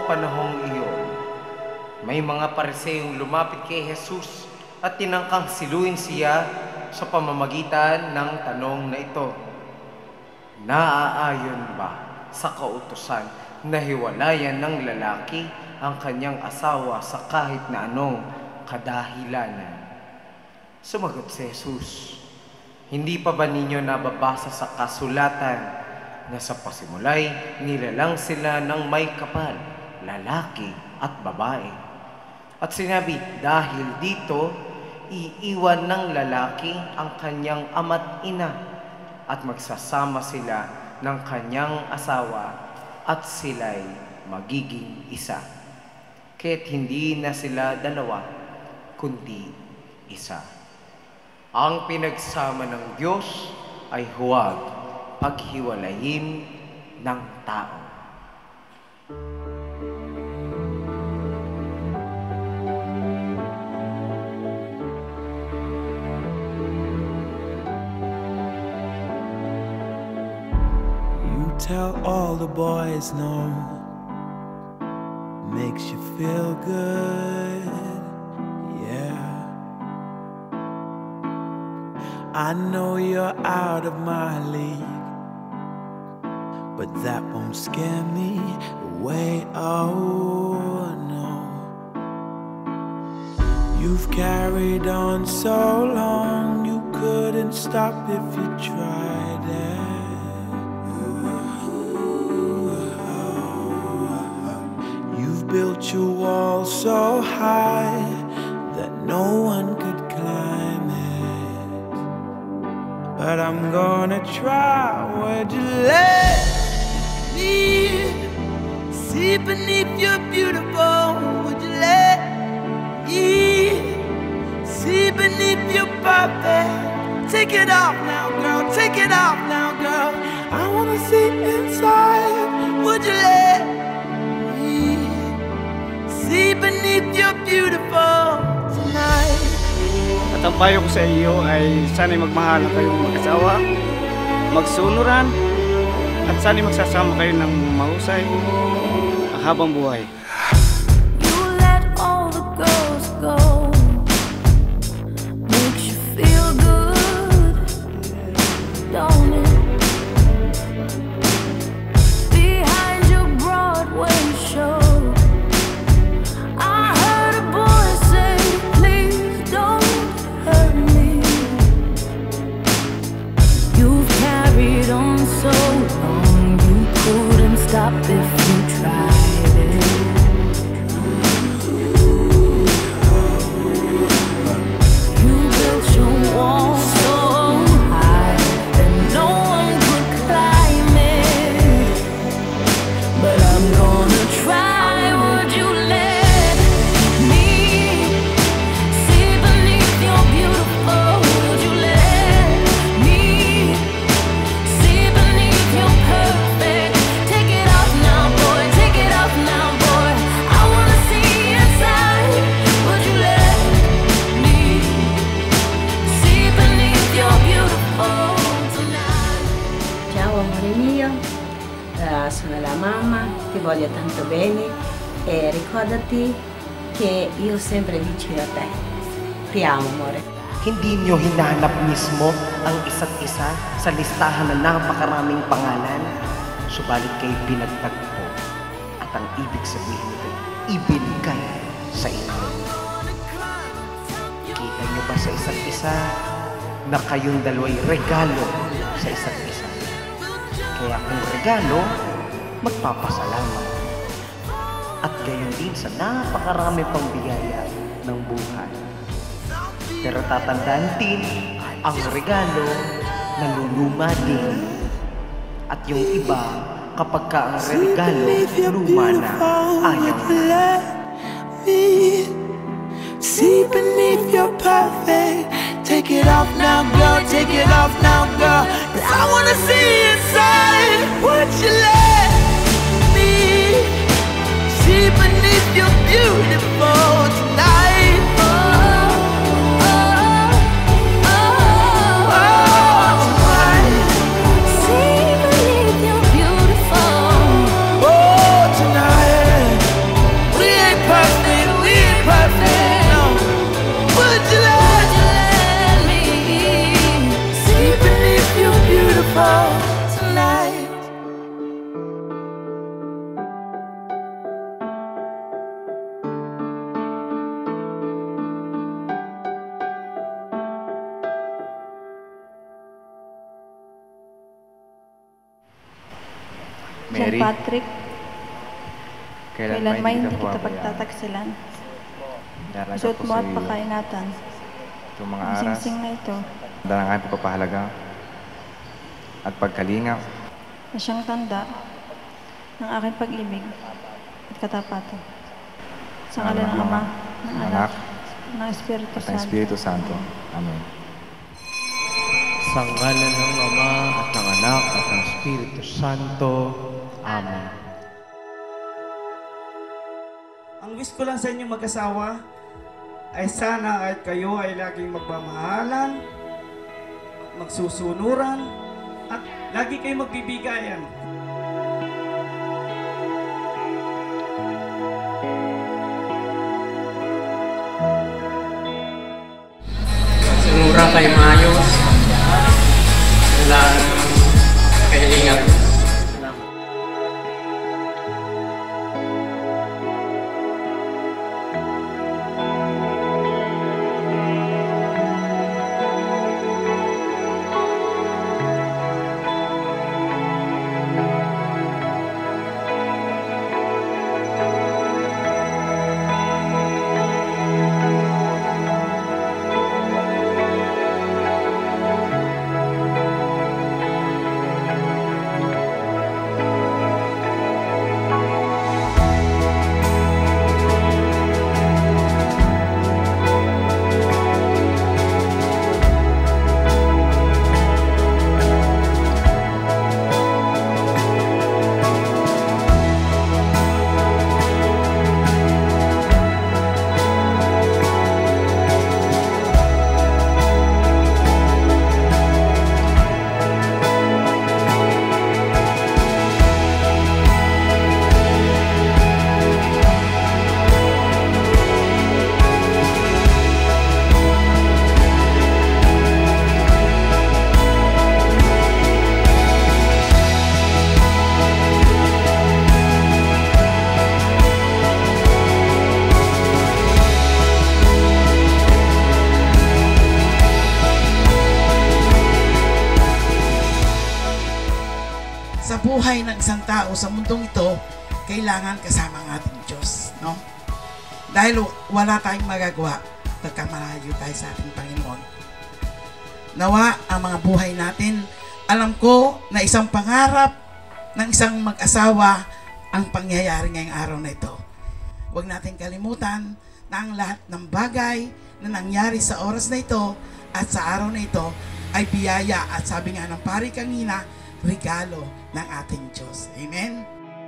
Noong panahong iyon, may mga Pariseyong lumapit kay Jesus at tinangkang siluin siya sa pamamagitan ng tanong na ito. Naaayon ba sa kautusan na hiwalayan ng lalaki ang kanyang asawa sa kahit na anong kadahilanan? Sumagot si Jesus, hindi pa ba ninyo nababasa sa kasulatan na sa pasimulay nilalang sila ng may kapal, lalaki at babae? At sinabi, dahil dito, iiwan ng lalaki ang kanyang ama't ina at magsasama sila ng kanyang asawa at sila'y magiging isa. Kaya't hindi na sila dalawa, kundi isa. Ang pinagsama ng Diyos ay huwag paghiwalayin ng tao. You tell all the boys no, makes you feel good, yeah. I know you're out of my league, but that won't scare me away, oh no. You've carried on so long, you couldn't stop if you tried it. You've built your wall so high that no one could climb it. But I'm gonna try. Would you let me see beneath your beautiful? Would you let me see beneath your perfect? Take it off now, girl. Take it off now, girl. I wanna see inside. Would you let me see beneath your beautiful tonight? At ang payo ko sa iyo ay sana'y magmahalan kayong mag-asawa, magsunuran, at sana'y magsasama kayo ng mahusay habang buhay. You let all the girls go, makes you feel good, don't it? Behind your Broadway show, I heard a boy say, please don't hurt me. You've carried on so long, you couldn't stop if you tried it. You built your wall so high that no one could climb it. But I'm gonna try. Would you let me see beneath your beautiful? Would you let me see beneath your perfect? Take it off now, boy. Take it off now, boy. I wanna see inside. Would you let me see beneath your beautiful tonight? Ciao amore mio, sono la mamma, ti voglio tanto bene e ricordati che io sempre vicino a te. Ti amo amore. Hindi nyo hinahanap mismo ang isa't isa sa listahan ng napakaraming pangalan, subalit kayo pinagtagpo at ang ibig sabihin nito, ibinigay sa inyo. Kita nyo ba sa isa't isa na kayong dalawa'y regalo sa isa't isa? Kaya kung regalo, magpapasalamat. At gayon din sa napakarami pang biyaya ng buhay. Pero tatandaan din, ang regalo naluluma din. At yung iba, kapag ka ang regalo luma na, ayaw na. See beneath your perfect. Take it off now, girl. Take it off now, girl. 'Cause I wanna see inside. Would you let me see beneath your beautiful tonight? See beneath your beautiful. Oh, tonight. John Mary, Patrick, kailan kailan hindi hindi kita pababayaan. pagtataksilan. Daraga Isuot po mo sa at iyo pakaingatan. itong mga Ang aras, singsing na ito darangan pagpapahalaga at pagkalinga na siyang tanda ng aking pag-ibig at katapatan. Sa ngalan ng Ama, ng Anak, ng Espiritu at ng Santo. Espiritu Santo. Amen. Sa ngalan ng Ama at ng Anak at ng Espiritu Santo. Amen. Ang wish ko lang sa inyo mag-asawa ay sana at kayo ay laging magmamahalan, magsusunuran, at lagi kayo magbibigayan. Sinura kayo maayos. Wala kahilingan. Sa buhay ng isang tao sa mundong ito, kailangan kasama ang ating Diyos, no? Dahil wala tayong magagawa pagka malayo tayo sa ating Panginoon. Nawa ang mga buhay natin, alam ko na isang pangarap ng isang mag-asawa ang pangyayari ngayong araw na ito. Huwag natin kalimutan na ang lahat ng bagay na nangyari sa oras na ito at sa araw na ito ay biyaya at sabi nga ng pari kanina, regalo ng ating Diyos. Amen?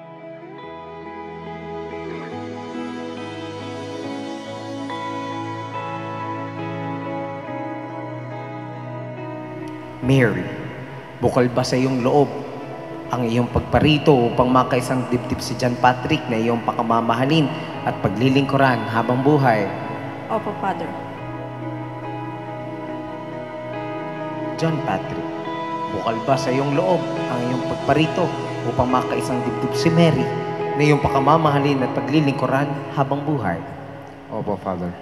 Mary, bukal ba sa iyong loob ang iyong pagparito upang makaisang dibdib si John Patrick na iyong pakamamahalin at paglilingkuran habang buhay? Opo, Father. John Patrick, bukal ba sa iyong loob ang iyong pagparito upang makaisang dibdib si Mary na iyong pakamamahalin at paglilingkuran habang buhay? Opo, Father.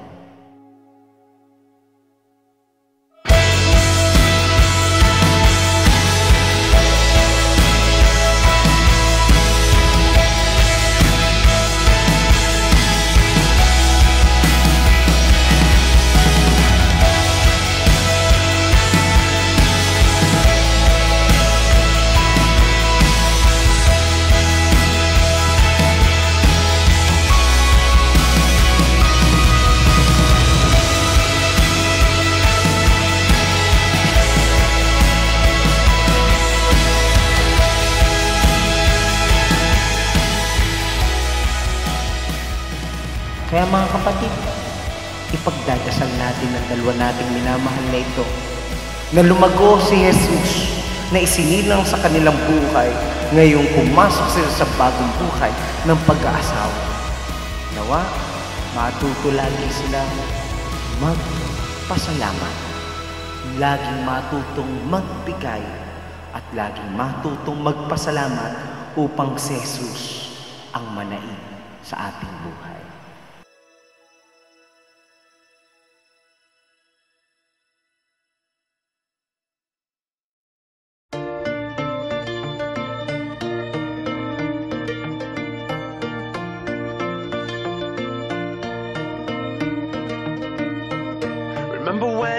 Kaya mga kapatid, ipagdadasal natin ang dalawa nating minamahal na ito na lumago si Jesus na isinilang sa kanilang buhay ngayong pumasok sila sa bagong buhay ng pag-aasawa. Nawa, matuto lagi sila magpasalamat, laging matutong magbigay at laging matutong magpasalamat upang si Jesus ang manaig sa ating buhay.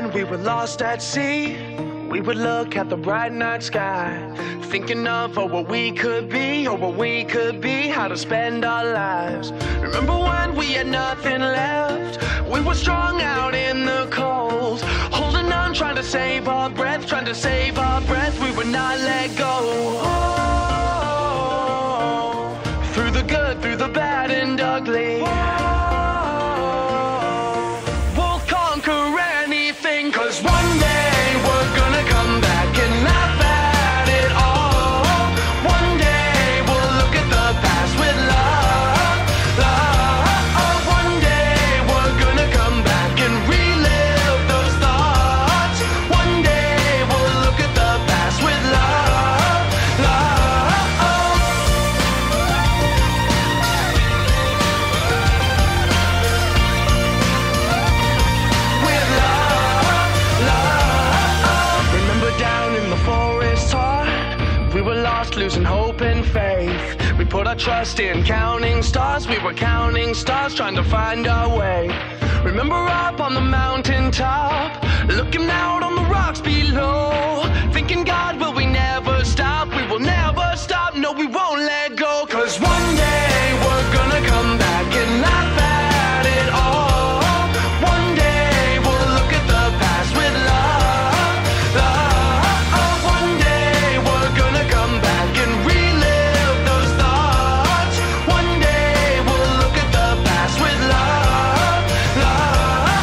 when we were lost at sea, we would look at the bright night sky, thinking of what we could be, how to spend our lives. Remember when we had nothing left? We were strung out in the cold, holding on, trying to save our breath, we would not let go. Oh, through the good, through the bad and ugly. We'll conquer anything, 'cause one day we're gonna come back and laugh at it all. One day we'll look at the past with love, love. One day we're gonna come back and relive those thoughts. One day we'll look at the past with love, love. With love, love. Remember down in the forest heart, we were lost, losing hope and faith. We put our trust in counting stars, we were counting stars, trying to find our way. Remember up on the mountain top, looking out on the rocks below, thinking, God, will we never stop? We will never stop, no, we won't let go. 'Cause one day we're gonna come back and laugh at it all. One day we'll look at the past with love, love. One day we're gonna come back and relive those thoughts. One day we'll look at the past with love, love.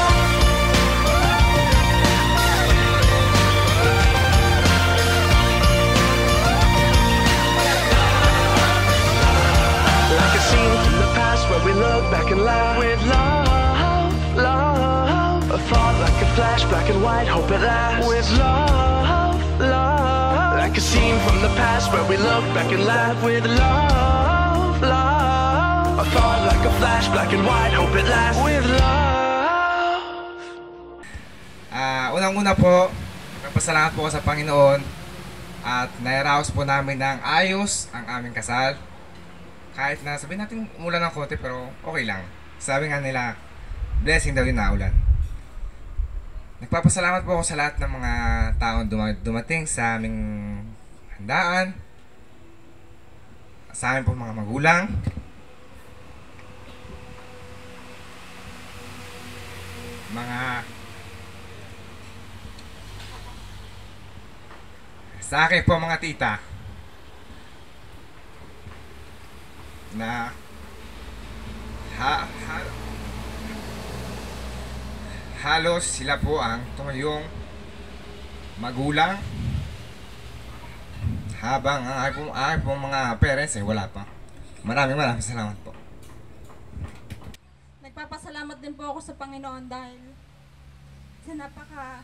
Like a scene from the past where we look back and laugh with love, love. A thought like a flash, black and white, hope it lasts with love, love. Like a scene from the past where we look back and laugh with love, love. A thought like a flash, black and white, hope it lasts with love. Unang-una po, nagpasalamat po ako sa Panginoon at nairaos po namin ng ayos ang aming kasal. Kahit na sabihin natin umulan ng konti, pero okay lang. Sabi nga nila, blessing daw yung naulan. Nagpapasalamat po ako sa lahat ng mga taong dumating sa aming handaan, sa amin po mga magulang, sa akin po mga tita na halos sila po ang tumuyong magulang habang ang aking pong mga parents ay wala pa. Maraming salamat po. Nagpapasalamat din po ako sa Panginoon dahil sa napaka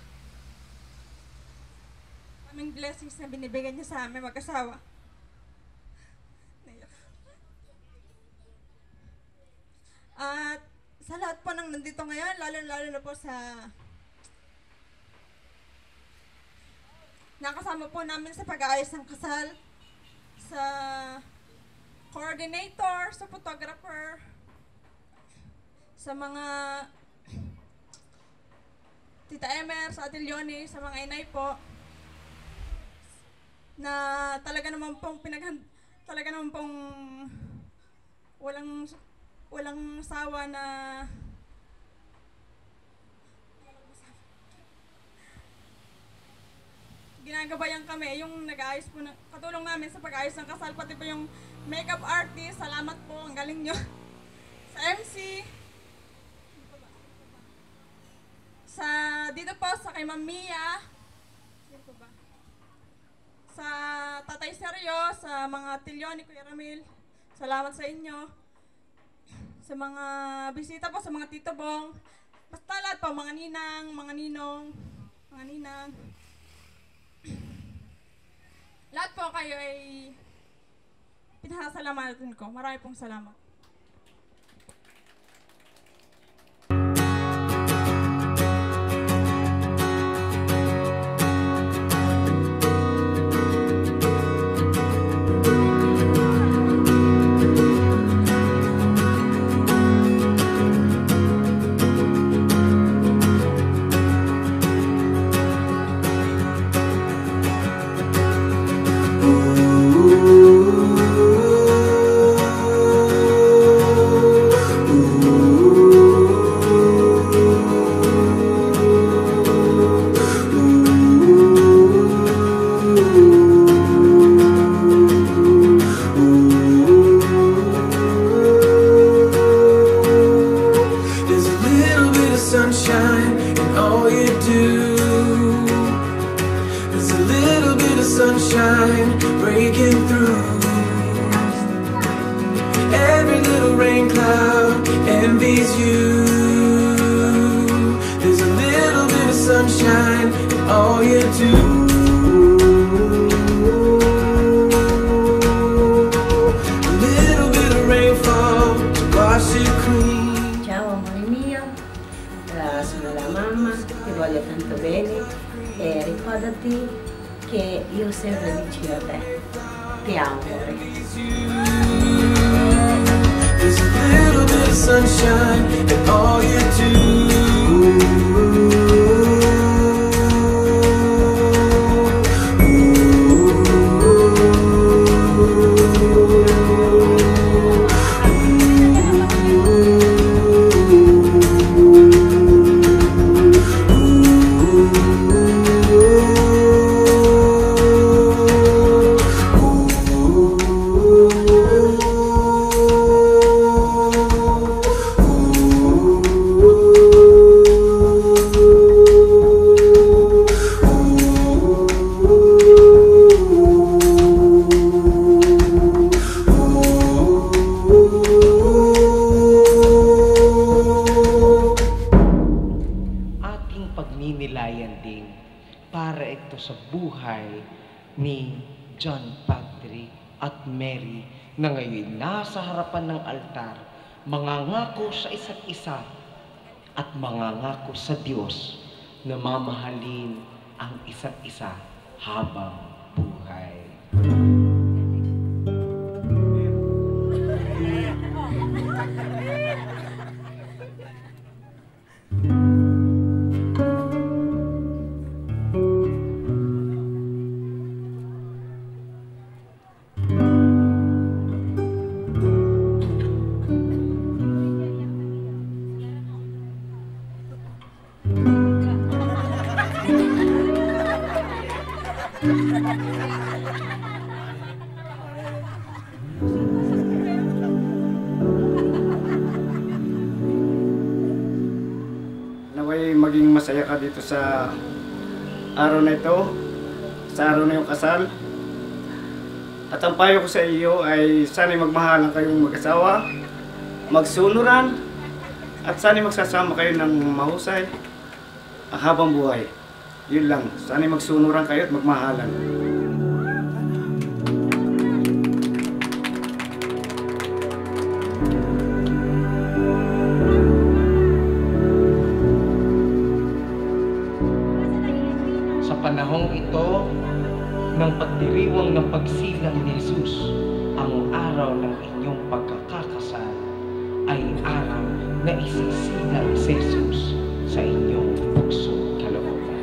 aming blessings na binibigyan niya sa amin mag-asawa. At sa lahat po ng nandito ngayon, lalo na po sa nakasama po namin sa pag-aayos ng kasal, sa coordinator, sa photographer, sa mga Tita Emer, sa Ate Leonie, sa mga inay po, na talaga naman pong walang sawa na ginagabayan kami, yung nag-aayos po katulong namin sa pag-aayos ng kasal, pati po yung makeup artist, salamat po, ang galing nyo. Sa MC, sa dito po sa kay Ma'am Mia, sa Tatay Seryo, sa mga Tilyoni, Kuya Ramil, salamat sa inyo. Sa mga bisita po, sa mga Tito Bong, basta lahat po, mga ninang, mga ninong, mga ninang. Lahat po kayo ay pinasasalamatan ko. Marami pong salamat. sunshine breaking through. Every little rain cloud envies you. There's a little bit of sunshine in all you do. A little bit of rainfall to wash it clean. Ciao amore mio, sono la mamma, ti voglio tanto bene e ricordati che io sempre vicino a te. Ti amo amore. There's a little bit of sunshine in all you do. Pagninilayan din para ito sa buhay ni John Patrick at Mary na ngayon nasa harapan ng altar, mangangako sa isa't isa at mangangako sa Diyos na mamahalin ang isa't isa habang buhay. Naway maging masaya ka dito sa araw na ito, sa araw na iyong kasal. At ang payo ko sa iyo ay sana'y magmahalan kayong mag-asawa, magsunuran, at sana'y magsasama kayo ng mahusay habang buhay. Yun lang, sana'y magsunuran kayo at magmahalan. Sa panahong ito, ng pagdiriwang ng pagsilang ni Jesus, ang araw ng inyong pagkakakasal ay araw na isisilang si Jesus sa inyong bukso kalooban.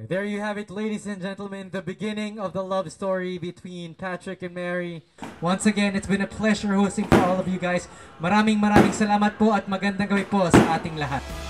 There you have it, ladies and gentlemen, the beginning of the love story between Patrick and Mary. Once again, it's been a pleasure hosting for all of you guys. Maraming salamat po at magandang gabi po sa ating lahat.